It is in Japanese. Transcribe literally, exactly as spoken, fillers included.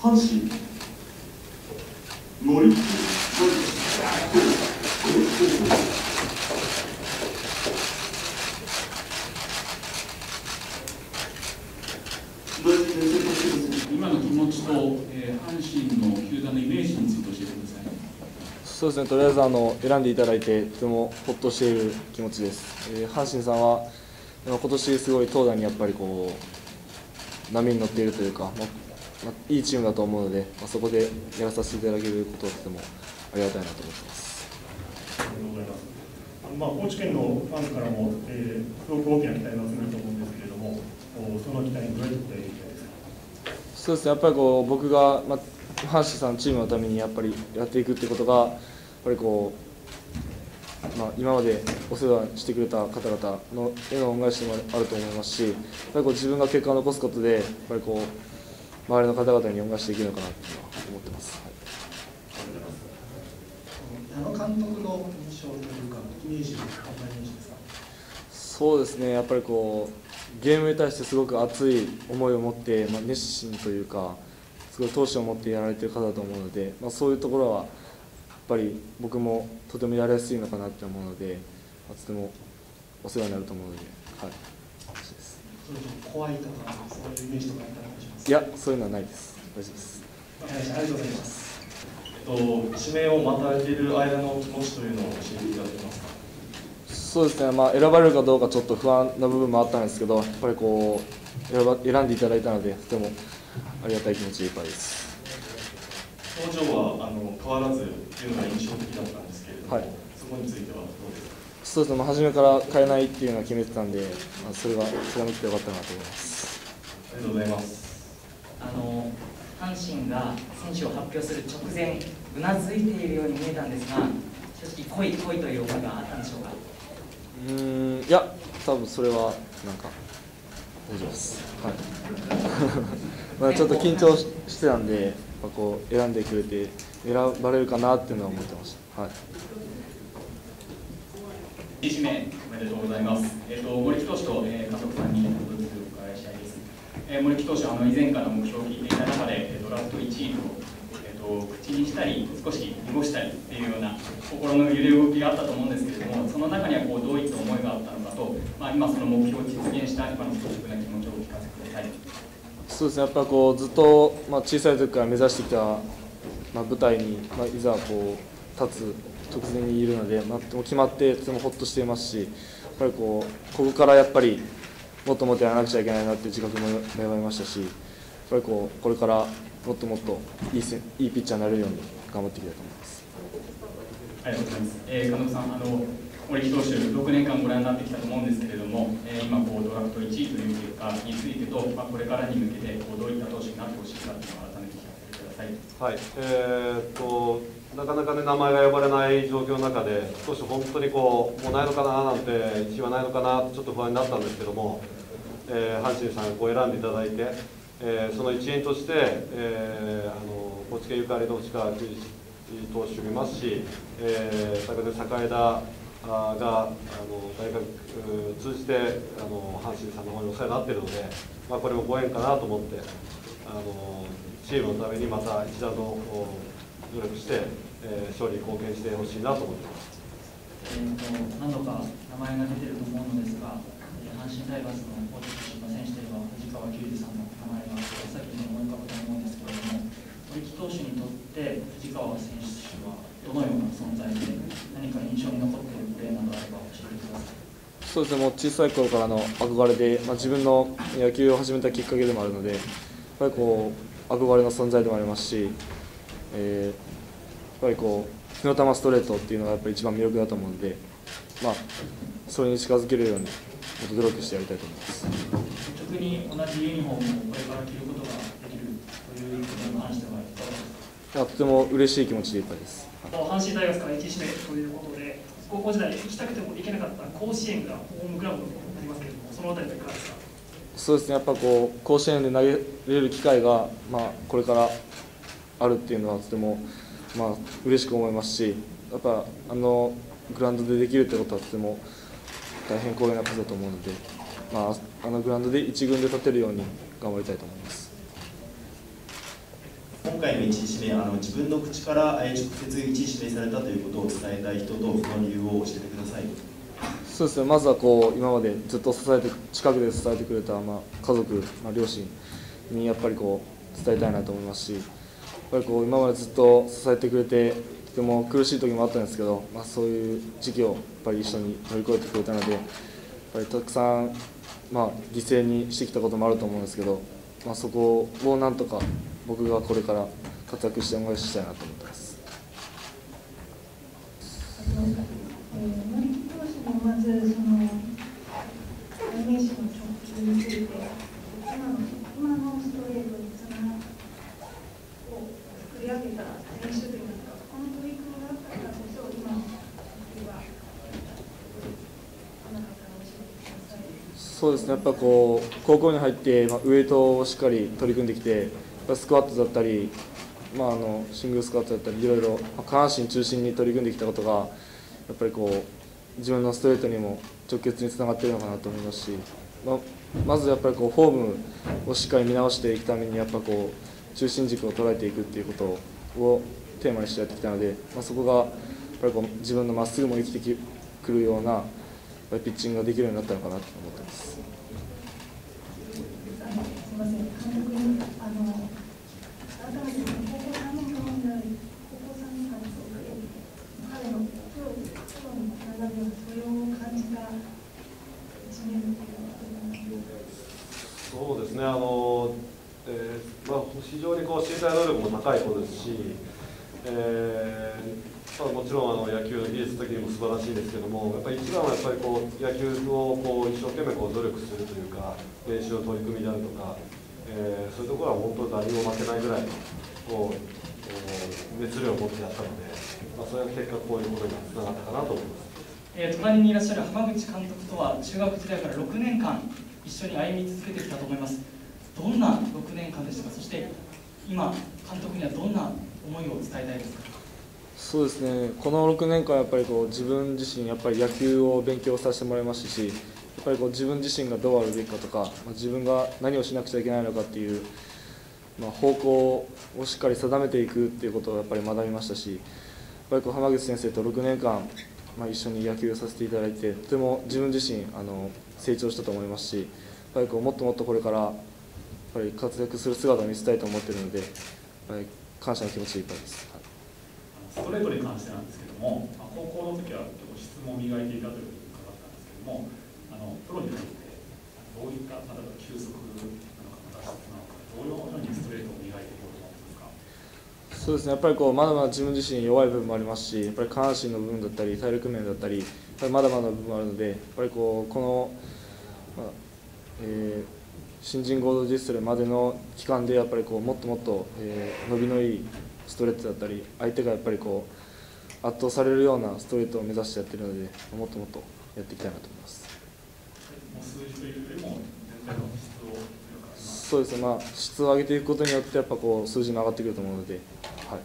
阪神森木今の気持ちと、えー、阪神の球団のイメージについて教えてください。 そうですね、とりあえずあの選んでいただいてとてもほっとしている気持ちです。えー、阪神さんは今年すごい投打にやっぱりこう波に乗っているというか、まあまあ、いいチームだと思うので、まあ、そこでやらさせていただけることはとてもありがたいなと思っています。 ありがとうございます。あのまあ高知県のファンからも、えー、すごく大きな期待が集めると思うんですけれども、その期待にどうやって応えていきたいですか。 そうですね、やっぱりこう僕が、まあ、阪神さんチームのためにやっぱりやっていくっていうことがやっぱりこう、まあ、今までお世話してくれた方々のへの恩返しもあると思いますし、やっぱりこう自分が結果を残すことでやっぱりこう周りの方々に恩返しできるのかなと思ってます。はい、 矢野監督の印象というかイメージはどんなイメージですか。 そうですね、やっぱりこうゲームに対してすごく熱い思いを持って、まあ、熱心というかすごい闘志を持ってやられている方だと思うので、まあ、そういうところはやっぱり僕もとてもやりやすいのかなと思うので、まあ、とてもお世話になると思うので、はい、楽しいです。 怖いとかそういうイメージとかあったらお願いします。 いや、そういうのはないです。大丈夫です。 ありがとうございます。 えっと、指名を待たれている間の気持ちというのを教えていただけますか。 そうですね、まあ、選ばれるかどうかちょっと不安な部分もあったんですけど、やっぱりこう選ば選んでいただいたので、とてもありがたい気持ちでいっぱいです。 表情はあの変わらずというのが印象的だったんですけれども、はい、そこについてはどうですか。 そうですね、まあ、初めから変えないっていうのは決めてたんで、まあ、それが貫けてよかったなと思います。 ありがとうございます。 あの阪神が選手を発表する直前、うなずいているように見えたんですが、正直、来い来いという思いがあったんでしょうか。 うーん、いや、多分それはなんか大丈夫です。はいまあちょっと緊張してたんで、まあ、こう選んでくれて選ばれるかなっていうのは思ってました。はい。 いち名おめでとうございます。えっ、ー、と森木投手と、えー、監督さんにお伺いしたいです。えー、森木投手はあの以前から目標を聞いていた中で、えー、ドラフトいちいと、えー、と口にしたり少し濁したりっていうような心の揺れ動きがあったと思うんですけれども、その中にはこうどういった思いがあったのかと、まあ、今その目標を実現した今の率直な気持ちをお聞かせください。 そうですね、やっぱこうずっと、まあ、小さい時から目指してきた、まあ、舞台に、まあ、いざこう立つ直前にいるので、まあ、とても決まってとてもほっとしていますし、やっぱりこうここからやっぱりもっともっとやらなくちゃいけないなっていう自覚も芽生えましたし、やっぱりこうこれからもっともっといいせいいピッチャーになれるように頑張っていきたいと思います。 ありがとうございます。えー、監督さん、あの森木投手ろくねんかんご覧になってきたと思うんですけれども、えー、今こうドラフトいちいという結果についてと、まあ、これからに向けてこうどういった投手になってほしいかというのを改めて聞かせてください。 はい、えー、っとなかなかね名前が呼ばれない状況の中で少し本当にこうもうないのかななんていちいはないのかなとちょっと不安になったんですけども、えー、阪神さんがこう選んでいただいて、えー、その一員として、えー、あの高知県ゆかりの内川球児投手もいますし、えー、昨年栄田があの大学通じてあの阪神さんの方にお世話になっているので、まあ、これもご縁かなと思ってあのチームのためにまた一段の努力して、えー、勝利に貢献してほしいなと思っています。 えー、と何度か名前が出ていると思うのですが、阪神タイガースの高知出身の選手といえば藤川球児さんの名前が先に思い浮かぶと思うんですけれども、森木投手にとって藤川選手はどのような存在で、何か印象に残っているプレーなどあれば教えてください。 そうですね、もう小さい頃からの憧れで、まあ、自分の野球を始めたきっかけでもあるので、やっぱりこう憧れの存在でもありますし、えー、やっぱりこう火の玉ストレートっていうのがやっぱり一番魅力だと思うので、まあ、それに近づけるようにもっと努力してやりたいと思います。 特に同じユニフォームをこれから着ることができるということに関してはいかがですか。 いや、とても嬉しい気持ちでいっぱいです。 阪神タイガースからいち指名ということで、高校時代行きたくても行けなかった甲子園がホームグラウンドになりますけれども、そのあたりはいかがですか。 そうですね、やっぱこう甲子園で投げれる機会が、まあ、これからあるっていうのはとても、まあ嬉しく思いますし、やっぱあのグラウンドでできるってことはとても大変光栄なことだと思うので、まあ、あのグラウンドで一軍で立てるように頑張りたいと思います。 今回のいちい指名、あの自分の口から直接いちい指名されたということを伝えたい人と、その理由を教えてください。 そうですね、まずはこう今までずっと支えて近くで支えてくれた、まあ、家族、まあ、両親にやっぱりこう伝えたいなと思いますし、やっぱりこう今までずっと支えてくれて、とても苦しい時もあったんですけど、まあ、そういう時期をやっぱり一緒に乗り越えてくれたので、やっぱりたくさん、まあ、犠牲にしてきたこともあると思うんですけど、まあ、そこをなんとか僕がこれから活躍して恩返ししたいなと思ってます。 森木投手のまずその代名詞の直球について、今の今のストレートにつなを作り上げた選手といいますか、この取り組みがあったからこそ今の直球があなたから教えてください。 そうですね、やっぱこう高校に入って、まあ、ウエイトをしっかり取り組んできて、スクワットだったり、まあ、あのシングルスクワットだったりいろいろ下半身中心に取り組んできたことがやっぱりこう自分のストレートにも直結につながっているのかなと思いますし、まあ、まずやっぱりこうフォームをしっかり見直していくためにやっぱこう中心軸を捉えていくっていうことをテーマにしてやってきたので、まあ、そこがやっぱりこう自分のまっすぐも生きてくるようなピッチングができるようになったのかなと思ってます。 すみません、監督にあの改めて高校さんねんかんであり、高校さんねんかんで彼のプロにつながるような素養を感じた一年というのは。 そうですね、あの、えーまあ、非常にこう身体能力も高い子ですし、えーまあ、もちろんあの野球技術的にも素晴らしいですけども、やっぱり一番はやっぱりこう野球をこう一生懸命こう努力するというか、練習の取り組みであるとか、えー、そういうところは本当誰にも負けないぐらいこう熱量を持ってやったので、まあ、それが結果こういうことにつながったかなと思います。 えー、隣にいらっしゃる浜口監督とは中学時代からろくねんかん一緒に歩み続けてきたと思います。どんなろくねんかんでしたか。そして今監督にはどんな思いを伝えたいですか。 そうですね、このろくねんかんやっぱりこう自分自身やっぱり野球を勉強させてもらいましたし、やっぱりこう自分自身がどうあるべきかとか、まあ、自分が何をしなくちゃいけないのかっていう、まあ、方向をしっかり定めていくっていうことをやっぱり学びましたし、やっぱりこう浜口先生とろくねんかん、まあ、一緒に野球をさせていただいて、とても自分自身あの成長したと思いますし、やっぱりこうもっともっとこれからやっぱり活躍する姿を見せたいと思っているので、やっぱり感謝の気持ちでいっぱいです。はい、 ストレートに関してなんですけども、高校の時は結構質問を磨いていたというふうに伺ったんですけども、あのプロに入ってどういった、例えば球速なのか、また質なのか、どういうふうにストレートを磨いていこうと思ってますか。 そうですね、やっぱりこうまだまだ自分自身弱い部分もありますし、やっぱり下半身の部分だったり体力面だったり、やっぱりまだまだ部分もあるので、やっぱりこうこの、まあえー、新人合同実施するまでの期間でやっぱりこうもっともっと、えー、伸びのいいストレートだったり、相手がやっぱりこう圧倒されるようなストレートを目指してやっているので、もっともっとやっていきたいなと思います。 もう数字というよりも全体の質を。 そうですね、まあ、質を上げていくことによってやっぱこう数字も上がってくると思うので、はい。